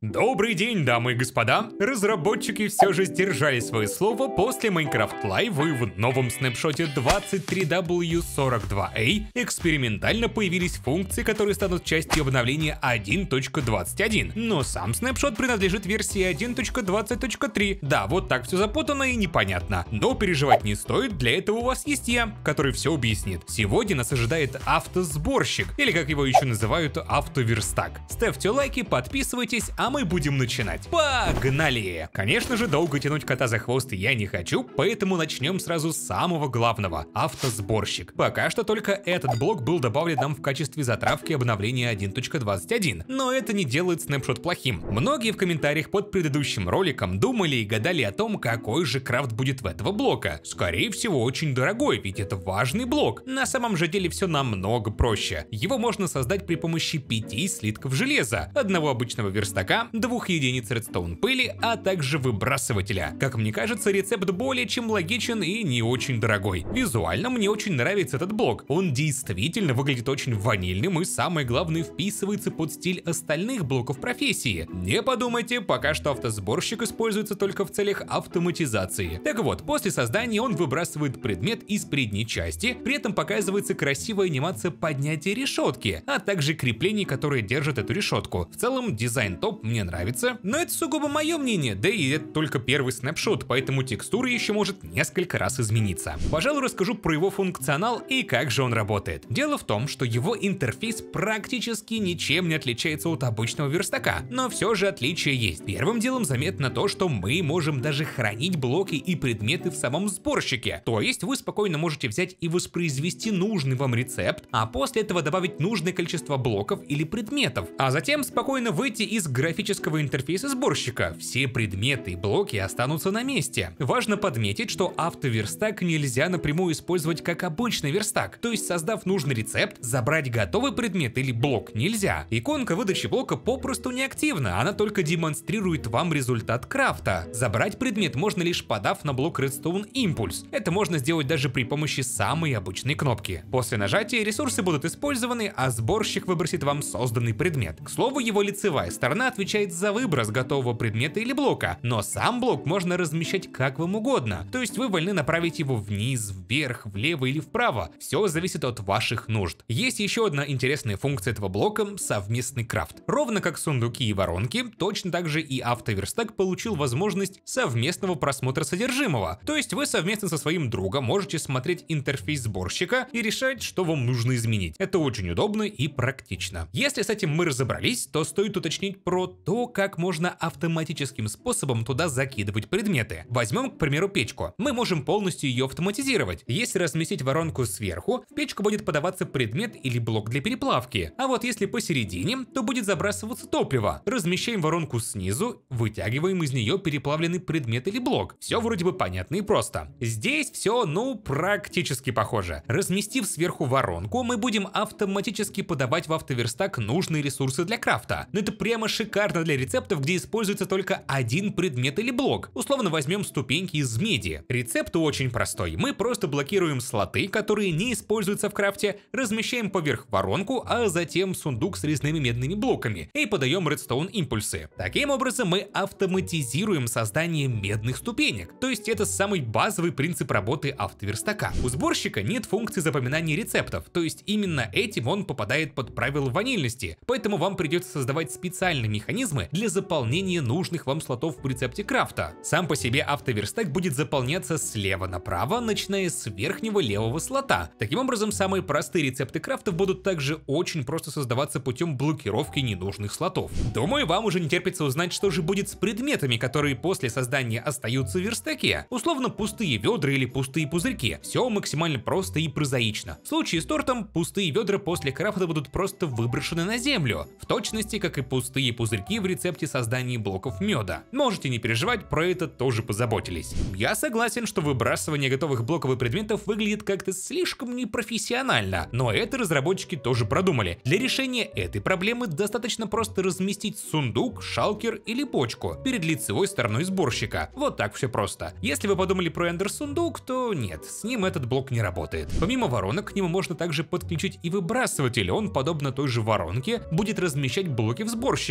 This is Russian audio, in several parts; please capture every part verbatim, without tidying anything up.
Добрый день, дамы и господа! Разработчики все же сдержали свое слово после Minecraft Live, и в новом снапшоте двадцать три дабл ю сорок два эй экспериментально появились функции, которые станут частью обновления один точка двадцать один. Но сам снапшот принадлежит версии один точка двадцать точка три. Да, вот так все запутано и непонятно. Но переживать не стоит, для этого у вас есть я, который все объяснит. Сегодня нас ожидает автосборщик, или как его еще называют, автоверстак. Ставьте лайки, подписывайтесь, а мы будем начинать. Погнали! Конечно же, долго тянуть кота за хвост я не хочу, поэтому начнем сразу с самого главного — автосборщик. Пока что только этот блок был добавлен нам в качестве затравки обновления один точка двадцать один, но это не делает снапшот плохим. Многие в комментариях под предыдущим роликом думали и гадали о том, какой же крафт будет в этого блока. Скорее всего, очень дорогой, ведь это важный блок. На самом же деле все намного проще. Его можно создать при помощи пяти слитков железа, одного обычного верстака, двух единиц редстоун пыли, а также выбрасывателя. Как мне кажется, рецепт более чем логичен и не очень дорогой. Визуально мне очень нравится этот блок. Он действительно выглядит очень ванильным и, самое главное, вписывается под стиль остальных блоков профессии. Не подумайте, пока что автосборщик используется только в целях автоматизации. Так вот, после создания он выбрасывает предмет из передней части, при этом показывается красивая анимация поднятия решетки, а также креплений, которые держат эту решетку. В целом, дизайн топ, мне нравится, но это сугубо мое мнение, да и это только первый снапшот, поэтому текстура еще может несколько раз измениться. Пожалуй, расскажу про его функционал и как же он работает. Дело в том, что его интерфейс практически ничем не отличается от обычного верстака, но все же отличия есть. Первым делом заметно то, что мы можем даже хранить блоки и предметы в самом сборщике, то есть вы спокойно можете взять и воспроизвести нужный вам рецепт, а после этого добавить нужное количество блоков или предметов, а затем спокойно выйти из графического интерфейса сборщика. Все предметы и блоки останутся на месте. Важно подметить, что автоверстак нельзя напрямую использовать как обычный верстак, то есть создав нужный рецепт, забрать готовый предмет или блок нельзя. Иконка выдачи блока попросту неактивна, она только демонстрирует вам результат крафта. Забрать предмет можно лишь подав на блок Redstone Impulse. Это можно сделать даже при помощи самой обычной кнопки. После нажатия ресурсы будут использованы, а сборщик выбросит вам созданный предмет. К слову, его лицевая сторона отвечает за выброс готового предмета или блока, но сам блок можно размещать как вам угодно, то есть вы вольны направить его вниз, вверх, влево или вправо, все зависит от ваших нужд. Есть еще одна интересная функция этого блока — совместный крафт. Ровно как сундуки и воронки, точно так же и автоверстак получил возможность совместного просмотра содержимого, то есть вы совместно со своим другом можете смотреть интерфейс сборщика и решать, что вам нужно изменить. Это очень удобно и практично. Если с этим мы разобрались, то стоит уточнить про то, как можно автоматическим способом туда закидывать предметы. Возьмем, к примеру, печку. Мы можем полностью ее автоматизировать. Если разместить воронку сверху, в печку будет подаваться предмет или блок для переплавки. А вот если посередине, то будет забрасываться топливо. Размещаем воронку снизу, вытягиваем из нее переплавленный предмет или блок. Все вроде бы понятно и просто. Здесь все, ну, практически похоже. Разместив сверху воронку, мы будем автоматически подавать в автоверстак нужные ресурсы для крафта. Но это прямо шикарно для рецептов, где используется только один предмет или блок. Условно возьмем ступеньки из меди. Рецепт очень простой. Мы просто блокируем слоты, которые не используются в крафте, размещаем поверх воронку, а затем сундук с резными медными блоками и подаем редстоун импульсы. Таким образом мы автоматизируем создание медных ступенек. То есть это самый базовый принцип работы автоверстака. У сборщика нет функции запоминания рецептов, то есть именно этим он попадает под правила ванильности, поэтому вам придется создавать специальный механизмы для заполнения нужных вам слотов в рецепте крафта. Сам по себе автоверстак будет заполняться слева направо, начиная с верхнего левого слота. Таким образом, самые простые рецепты крафтов будут также очень просто создаваться путем блокировки ненужных слотов. Думаю, вам уже не терпится узнать, что же будет с предметами, которые после создания остаются в верстаке. Условно пустые ведра или пустые пузырьки. Все максимально просто и прозаично. В случае с тортом, пустые ведра после крафта будут просто выброшены на землю, в точности как и пустые пузырьки в рецепте создания блоков меда. Можете не переживать, про это тоже позаботились. Я согласен, что выбрасывание готовых блоков и предметов выглядит как-то слишком непрофессионально, но это разработчики тоже продумали. Для решения этой проблемы достаточно просто разместить сундук, шалкер или бочку перед лицевой стороной сборщика. Вот так все просто. Если вы подумали про эндер-сундук, то нет, с ним этот блок не работает. Помимо воронок, к нему можно также подключить и выбрасыватель. Он, подобно той же воронке, будет размещать блоки в сборщике.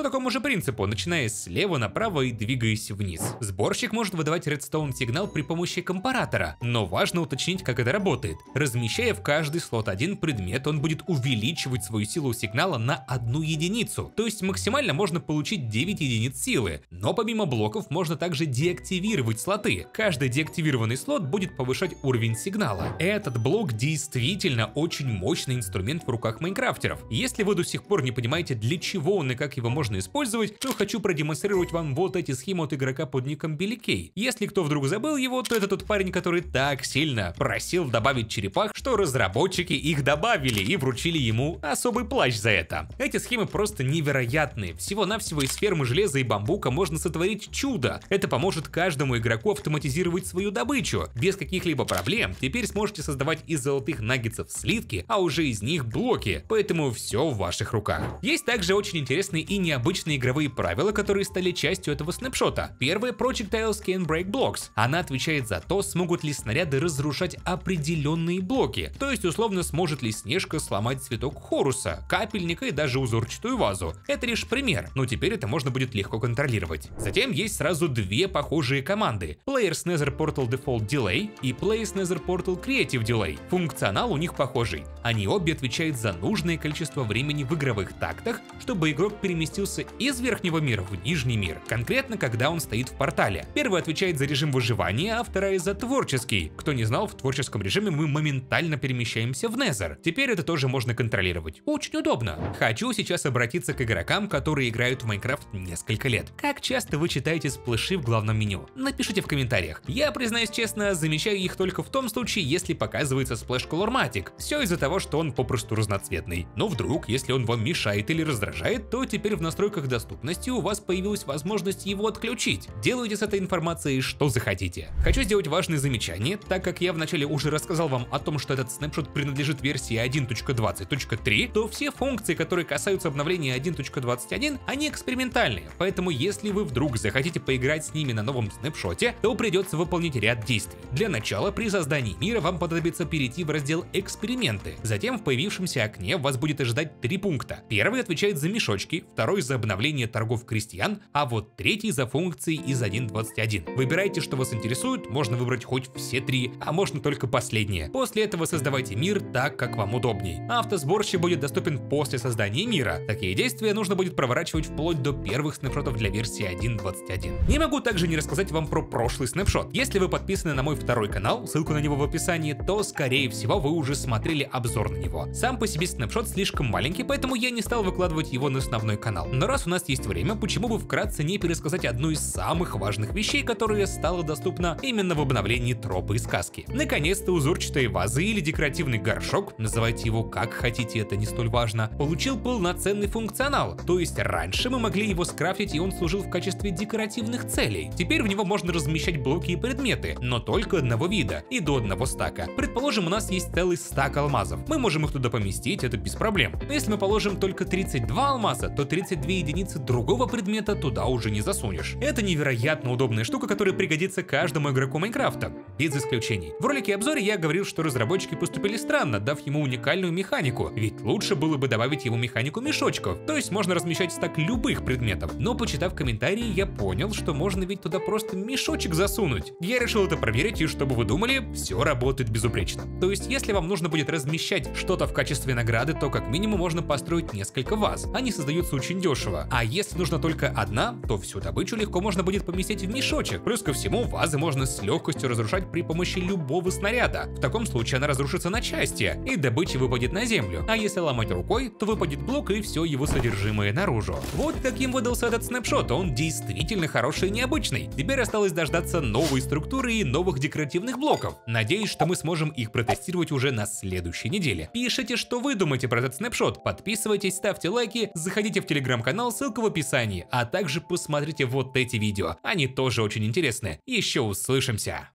по такому же принципу, начиная слева направо и двигаясь вниз. Сборщик может выдавать редстоун сигнал при помощи компаратора, но важно уточнить, как это работает. Размещая в каждый слот один предмет, он будет увеличивать свою силу сигнала на одну единицу, то есть максимально можно получить девять единиц силы. Но помимо блоков можно также деактивировать слоты. Каждый деактивированный слот будет повышать уровень сигнала. Этот блок действительно очень мощный инструмент в руках майнкрафтеров. Если вы до сих пор не понимаете, для чего он и как его можно использовать, то хочу продемонстрировать вам вот эти схемы от игрока под ником Беликей. Если кто вдруг забыл его, то это тот парень, который так сильно просил добавить черепах, что разработчики их добавили и вручили ему особый плащ за это. Эти схемы просто невероятные. Всего-навсего из фермы железа и бамбука можно сотворить чудо. Это поможет каждому игроку автоматизировать свою добычу. Без каких-либо проблем теперь сможете создавать из золотых наггетсов слитки, а уже из них блоки. Поэтому все в ваших руках. Есть также очень интересные и необычные игровые правила, которые стали частью этого снапшота. Первое — Projectiles can break blocks. Она отвечает за то, смогут ли снаряды разрушать определенные блоки. То есть условно, сможет ли Снежка сломать цветок Хоруса, капельника и даже узорчатую вазу. Это лишь пример, но теперь это можно будет легко контролировать. Затем есть сразу две похожие команды: Players Nether Portal Default Delay и Players Nether Portal Creative Delay. Функционал у них похожий. Они обе отвечают за нужное количество времени в игровых тактах, чтобы игрок переместился из верхнего мира в нижний мир, конкретно когда он стоит в портале. Первая отвечает за режим выживания, а вторая за творческий. Кто не знал, в творческом режиме мы моментально перемещаемся в Nether. Теперь это тоже можно контролировать. Очень удобно. Хочу сейчас обратиться к игрокам, которые играют в Майнкрафт несколько лет. Как часто вы читаете сплэши в главном меню? Напишите в комментариях. Я, признаюсь честно, замечаю их только в том случае, если показывается сплэш Colormatic. Все из-за того, что он попросту разноцветный. Но вдруг, если он вам мешает или раздражает, то теперь в настройках доступности у вас появилась возможность его отключить. Делайте с этой информацией что захотите. Хочу сделать важное замечание, так как я вначале уже рассказал вам о том, что этот снапшот принадлежит версии один точка двадцать точка три, то все функции, которые касаются обновления один точка двадцать один, они экспериментальные. Поэтому если вы вдруг захотите поиграть с ними на новом снапшоте, то придется выполнить ряд действий. Для начала, при создании мира вам понадобится перейти в раздел «Эксперименты». Затем в появившемся окне вас будет ожидать три пункта. Первый отвечает за мешочки, второй за обновление торгов крестьян, а вот третий за функции из один точка двадцать один. Выбирайте, что вас интересует, можно выбрать хоть все три, а можно только последнее. После этого создавайте мир так, как вам удобней. Автосборщик будет доступен после создания мира. Такие действия нужно будет проворачивать вплоть до первых снапшотов для версии один точка двадцать один. Не могу также не рассказать вам про прошлый снапшот. Если вы подписаны на мой второй канал, ссылку на него в описании, то скорее всего вы уже смотрели обзор на него. Сам по себе снапшот слишком маленький, поэтому я не стал выкладывать его на основной канал. Но раз у нас есть время, почему бы вкратце не пересказать одну из самых важных вещей, которая стала доступна именно в обновлении Тропы и Сказки. Наконец-то узорчатая ваза или декоративный горшок, называйте его как хотите, это не столь важно, получил полноценный функционал. То есть раньше мы могли его скрафтить, и он служил в качестве декоративных целей. Теперь в него можно размещать блоки и предметы, но только одного вида и до одного стака. Предположим, у нас есть целый стак алмазов. Мы можем их туда поместить, это без проблем. Но если мы положим только тридцать два алмаза, то тридцать две единицы другого предмета туда уже не засунешь. Это невероятно удобная штука, которая пригодится каждому игроку Майнкрафта, без исключений. В ролике обзоре я говорил, что разработчики поступили странно, дав ему уникальную механику, ведь лучше было бы добавить ему механику мешочков, то есть можно размещать стак любых предметов. Но почитав комментарии, я понял, что можно ведь туда просто мешочек засунуть. Я решил это проверить, и чтобы вы думали, все работает безупречно. То есть если вам нужно будет размещать что-то в качестве награды, то как минимум можно построить несколько ваз, они создаются очень дешево. А если нужна только одна, то всю добычу легко можно будет поместить в мешочек. Плюс ко всему, вазы можно с легкостью разрушать при помощи любого снаряда. В таком случае она разрушится на части, и добыча выпадет на землю. А если ломать рукой, то выпадет блок и все его содержимое наружу. Вот каким выдался этот снапшот, он действительно хороший и необычный. Теперь осталось дождаться новой структуры и новых декоративных блоков. Надеюсь, что мы сможем их протестировать уже на следующей неделе. Пишите, что вы думаете про этот снапшот, подписывайтесь, ставьте лайки, заходите в телеграм-канал, ссылка в описании, а также посмотрите вот эти видео, они тоже очень интересны. Еще услышимся!